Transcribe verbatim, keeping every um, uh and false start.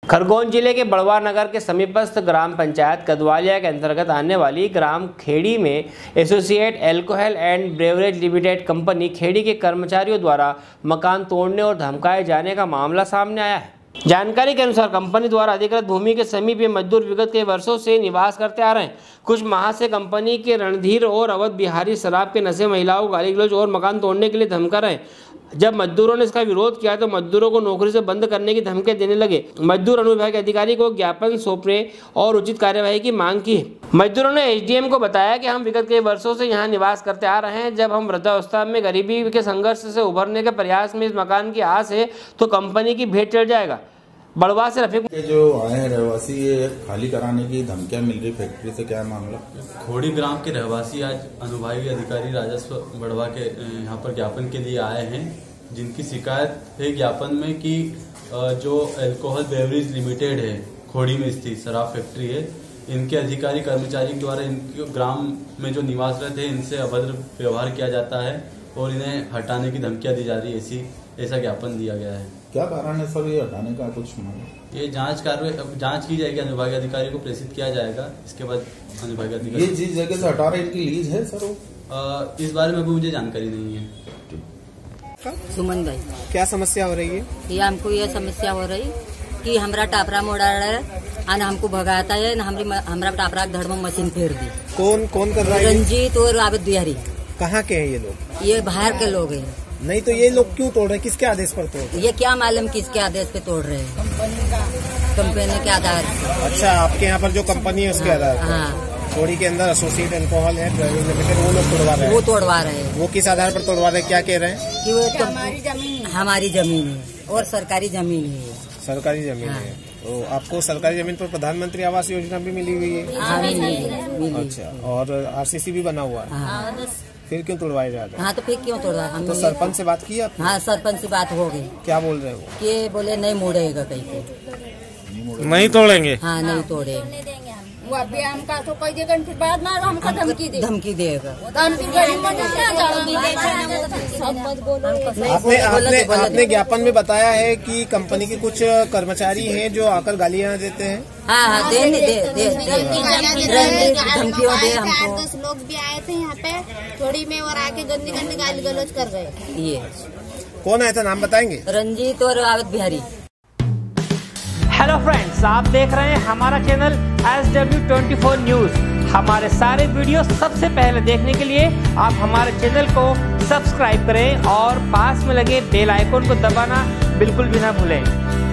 खरगोन जिले के बड़वा नगर के समीपस्थ ग्राम पंचायत कदवालिया के अंतर्गत आने वाली ग्राम खेड़ी में associate alcohol and beverage limited company Khedi के कर्मचारियों द्वारा मकान तोड़ने और धमकाए जाने का मामला सामने आया है। जानकारी के अनुसार कंपनी द्वारा अधिकृत भूमि के समीप ये मजदूर विगत के वर्षों से निवास करते आ रहे हैं। कुछ माह से कंपनी के रणधीर और अवध बिहारी शराब के नशे महिलाओं को गाली गलौज और मकान तोड़ने के लिए धमका रहे हैं। जब मजदूरों ने इसका विरोध किया तो मजदूरों को नौकरी से बंद करने की धमकी देने लगे। मजदूर अनुविभाग अधिकारी को ज्ञापन सौंपने और उचित कार्यवाही की मांग की। मजदूरों ने एसडीएम को बताया कि हम विगत के वर्षों से यहां निवास करते आ रहे हैं। जब हम वृद्धावस्था में गरीबी के संघर्ष से उभरने के प्रयास में इस मकान की आस है तो कंपनी की भेंट चढ़ जाएगा। बड़वा से रफीक जो आए हैं रहवासी ये खाली कराने की धमकियां मिल रही फैक्ट्री से, क्या मामला? खोड़ी ग्राम के रहवासी आज अनुभागी अधिकारी राजस्व बड़वा के यहाँ पर ज्ञापन के लिए आए हैं, जिनकी शिकायत है ज्ञापन में कि जो अल्कोहल बेवरेज लिमिटेड है खोड़ी में स्थित शराब फैक्ट्री है, इनके अधिकारी कर्मचारी द्वारा इनके ग्राम में जो निवासरत है इनसे अभद्र व्यवहार किया जाता है और इन्हें हटाने की धमकियां दी जा रही है। ऐसी ऐसा ज्ञापन दिया गया है। क्या कारण है सर ये हटाने का? कुछ मामला ये जांच कार्रवाई जांच की जाएगी, अनुभागीय अधिकारी को प्रेषित किया जाएगा। इसके बाद अनुभागीय अधिकारी ये जिस जगह से हटा रहे हैं इनकी लीज है सर? वो इस बारे में अभी मुझे जानकारी नहीं है। सुमन भाई, क्या समस्या हो रही है? ये हमको ये समस्या हो रही कि हमरा टापरा मोड़ा है और हमको भगाता है, हमरा टापरा धड़ में मशीन फेर दी। कौन कौन कर रहा है? रंजीत और आबिद बिहारी। कहाँ के हैं ये लोग? ये बाहर के लोग हैं। नहीं तो ये लोग क्यों तोड़ रहे हैं? किसके आदेश पर तोड़ रहे हैं? ये क्या मालूम किसके आदेश पे तोड़ रहे हैं? कंपनी के आधार। अच्छा, आपके यहाँ पर जो कंपनी है उसके आधार पर? हाँ। खोड़ी के अंदर एसोसिएट एल्कोहल है लिमिटेड, वो लोग तोड़वा रहे हैं। वो तोड़वा रहे हैं। वो किस आधार पर तोड़वा रहे हैं? क्या कह रहे हैं? कि वो हमारी जमीन हमारी जमीन है और सरकारी जमीन है। सरकारी जमीन है तो आपको सरकारी जमीन पर प्रधानमंत्री आवास योजना भी मिली हुई है? अच्छा, और आरसीसी भी बना हुआ है, फिर क्यों तोड़वाए जा रहे हैं? हाँ तो फिर क्यों तोड़ रहा है? तो सरपंच से बात की आप? हाँ, सरपंच से बात हो गई। क्या बोल रहे हो? कि बोले नहीं मोड़ेगा कहीं पे, नहीं तोड़ेंगे। हाँ नहीं तोड़ेंगे। वो अभी हमका तो कई देगा फिर बाद में हमको धमकी दे धमकी देगा। आपने आपने आपने ज्ञापन में बताया है कि कंपनी के कुछ कर्मचारी हैं जो आकर गालियां देते हैं। हाँ हाँ दे दे दे धमकियों दे हमको। आठ दस लोग भी आए थे यहाँ पे थोड़ी में और आके गंदी गंदी गाली गलौज कर गए। ये कौन आया था, नाम बताएंगे? रंजीत और आबिद बिहारी। हेलो फ्रेंड्स, आप देख रहे हैं हमारा channel S W twenty four news. हमारे सारे वीडियो सबसे पहले देखने के लिए आप हमारे चैनल को सब्सक्राइब करें और पास में लगे बेल आइकन को दबाना बिल्कुल भी ना भूलें।